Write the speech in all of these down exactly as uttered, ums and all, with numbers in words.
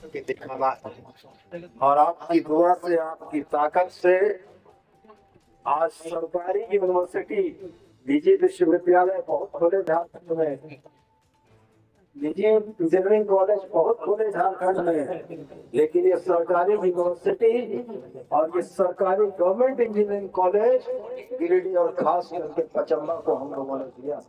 करके दिखाना है। और आपकी दुआ से, आपकी ताकत से आज सरकारी यूनिवर्सिटी, निजी विश्वविद्यालय बहुत खुले झारखंड में, निजी इंजीनियरिंग कॉलेज बहुत खुले झारखंड में, लेकिन ये सरकारी यूनिवर्सिटी और ये सरकारी गवर्नमेंट इंजीनियरिंग कॉलेज गिरिडीह और खास करके पचम्बा को हम लोगों ने दिया।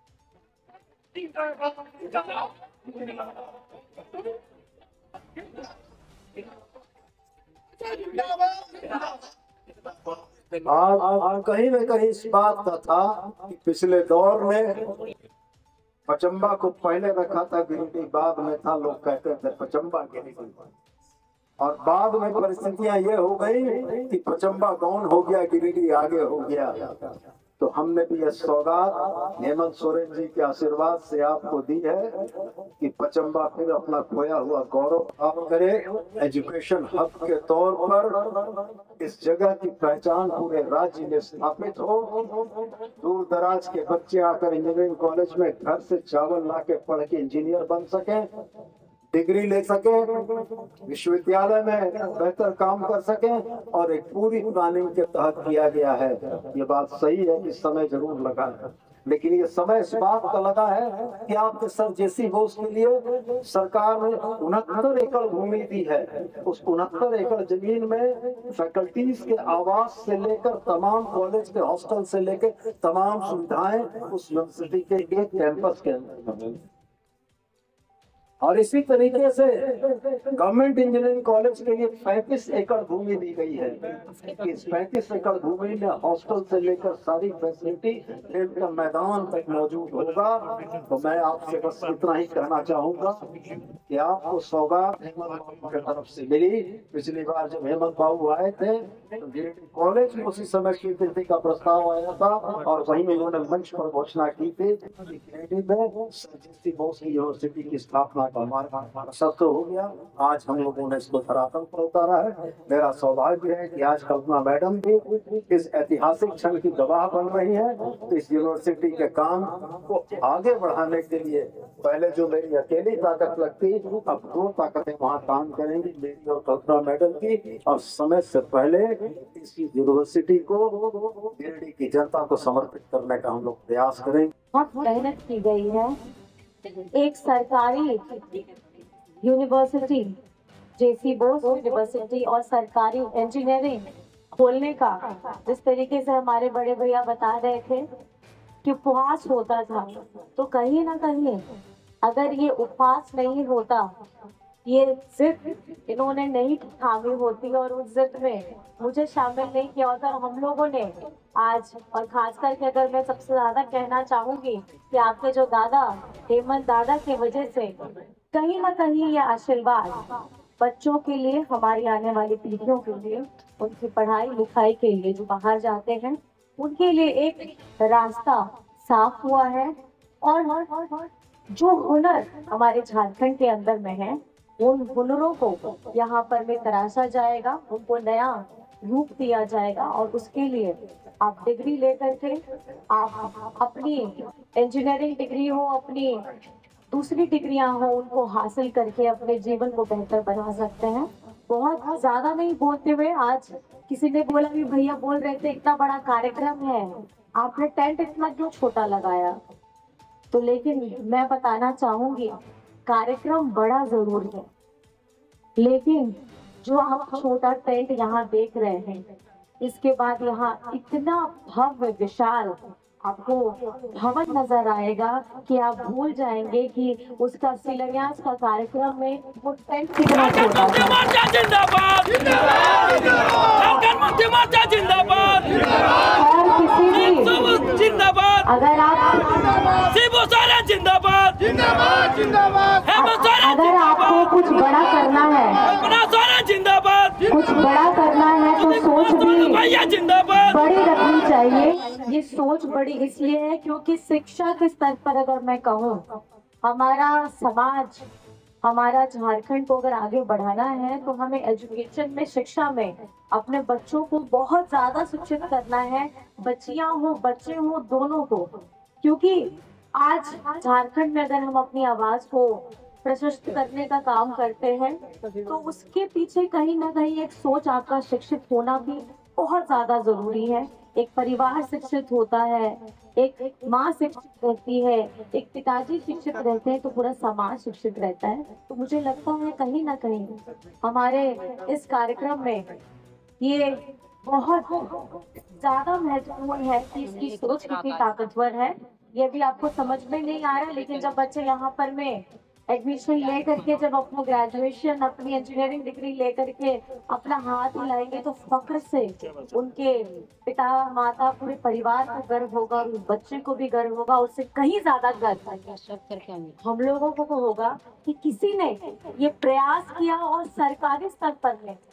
आज कहीं न कहीं इस बात का था कि पिछले दौर में पचम्बा को पहले रखा था गिरिडीह, बाद में था लोग कहते थे पचम्बा गिरिडीह, और बाद में परिस्थितियां ये हो गई कि पचम्बा गौन हो गया, गिरिडीह आगे हो गया। तो हमने भी यह सौगात हेमंत सोरेन जी के आशीर्वाद से आपको दी है कि पचम्बा फिर अपना खोया हुआ गौरव प्राप्त करे, एजुकेशन हब के तौर पर इस जगह की पहचान पूरे राज्य में स्थापित हो। दूर दराज के बच्चे आकर इंजीनियरिंग कॉलेज में घर से चावल ला के पढ़ के इंजीनियर बन सके, डिग्री ले सके, विश्वविद्यालय में बेहतर काम कर सके, और एक पूरी प्लानिंग के तहत किया गया है। ये बात सही है कि समय जरूर लगा है, लेकिन ये समय इस बात का लगा है कि आपके सर जेसी बोस के लिए सरकार ने उनहत्तर एकड़ भूमि दी है। उस उनहत्तर एकड़ जमीन में फैकल्टीज के आवास से लेकर तमाम कॉलेज के हॉस्टल से लेकर तमाम सुविधाएं उस यूनिवर्सिटी के एक कैंपस के अंदर। और इसी तरीके से गवर्नमेंट इंजीनियरिंग कॉलेज के लिए पैंतीस एकड़ भूमि दी गई है। इस पैंतीस एकड़ भूमि में हॉस्टल से लेकर सारी फैसिलिटी, खेल का मैदान तक मौजूद होगा। तो मैं आपसे बस इतना ही कहना चाहूंगा कि आपको सौगात हेमंत बाबू की तरफ से मिली। पिछली बार जब हेमंत बाबू आए थे तो गिरिडीह कॉलेज में उसी समय स्वीकृति का प्रस्ताव आया था, और वहीं उन्होंने मंच पर घोषणा की थी कि गिरिडीह में सर जेसी बोस की यूनिवर्सिटी की स्थापना हमारा सत्य हो गया। आज हम लोगों ने इसको धरातल पर उतारा है। मेरा सौभाग्य है कि आज कल्पना मैडम भी इस ऐतिहासिक क्षण की गवाह बन रही है। तो इस यूनिवर्सिटी के काम को आगे बढ़ाने के लिए पहले जो मेरी अकेली ताकत लगती, अब दो ताकतें वहाँ काम करेंगी, मेरी और कल्पना मैडम की। और समय से पहले इस यूनिवर्सिटी को गिरिडीह की जनता को समर्पित करने का हम लोग प्रयास करेंगे। बहुत मेहनत की गई है। एक सरकारी यूनिवर्सिटी, जेसी बोस यूनिवर्सिटी और सरकारी इंजीनियरिंग खोलने का जिस तरीके से हमारे बड़े भैया बता रहे थे कि उपवास होता था, तो कहीं ना कहीं अगर ये उपवास नहीं होता, ये जिद इन्होंने नहीं थामी होती और उस जिद में मुझे शामिल नहीं किया होता, हम लोगों ने आज, और खास करके अगर मैं सबसे ज्यादा कहना चाहूंगी कि आपके जो दादा हेमंत दादा की वजह से कहीं ना कहीं ये आशीर्वाद बच्चों के लिए, हमारी आने वाली पीढ़ियों के लिए, उनकी पढ़ाई लिखाई के लिए जो बाहर जाते हैं उनके लिए एक रास्ता साफ हुआ है। और जो हुनर हमारे झारखंड के अंदर में है, उन हुनरों को यहाँ पर में तराशा जाएगा, उनको नया रूप दिया जाएगा। और उसके लिए आप डिग्री लेकर के आप अपनी इंजीनियरिंग डिग्री हो, अपनी दूसरी डिग्रियां हो, उनको हासिल करके अपने जीवन को बेहतर बना सकते हैं। बहुत ज्यादा नहीं बोलते हुए, आज किसी ने बोला भी भैया बोल रहे थे इतना बड़ा कार्यक्रम है, आपने टेंट इतना क्यों छोटा लगाया? तो लेकिन मैं बताना चाहूंगी कार्यक्रम बड़ा जरूर है, लेकिन जो आप छोटा टेंट यहाँ देख रहे हैं, इसके बाद यहाँ इतना भव्य विशाल आपको भवन नजर आएगा कि आप भूल जाएंगे कि उसका शिलान्यास का कार्यक्रम में वो टेंट कितना छोटा था। जिंदाबाद जिंदाबाद जिंदाबाद, और किसी भी जिंदाबाद, अगर आप शिबू सोरेन जिंदाबाद जिंदाबाद जिंदाबाद, हेमंत सोरेन अगर आपको कुछ बड़ा करना है, कल्पना सोरेन जिंदाबाद, कुछ बड़ा करना है तो सोच भी भैया जिंदाबाद, बड़ी रखनी चाहिए। ये सोच बड़ी इसलिए है क्योंकि शिक्षा के स्तर पर अगर मैं कहूँ, हमारा समाज, हमारा झारखंड को अगर आगे बढ़ाना है तो हमें एजुकेशन में, शिक्षा में अपने बच्चों को बहुत ज्यादा शिक्षित करना है, बच्चियां हो बच्चे हो दोनों को। क्योंकि आज झारखंड में अगर हम अपनी आवाज को प्रशस्त करने का काम करते हैं, तो उसके पीछे कहीं ना कहीं एक सोच आपका शिक्षित होना भी बहुत ज्यादा जरूरी है। एक परिवार शिक्षित होता है, एक माँ शिक्षित रहती है, एक पिताजी शिक्षित रहते हैं, तो पूरा समाज शिक्षित रहता है। तो मुझे लगता है कहीं ना कहीं हमारे इस कार्यक्रम में ये बहुत ज्यादा महत्वपूर्ण है कि इसकी सोच कितनी ताकतवर है। ये भी आपको समझ में नहीं आ रहा, लेकिन जब बच्चे यहाँ पर में एडमिशन ले करके जब अपना ग्रेजुएशन अपनी इंजीनियरिंग डिग्री ले करके अपना हाथ हिलाएंगे तो फक्र से उनके पिता माता पूरे परिवार को गर्व होगा और उस बच्चे को भी गर्व होगा। उससे कहीं ज्यादा गर्व हम लोगों को होगा कि किसी ने ये प्रयास किया और सरकारी स्तर पर है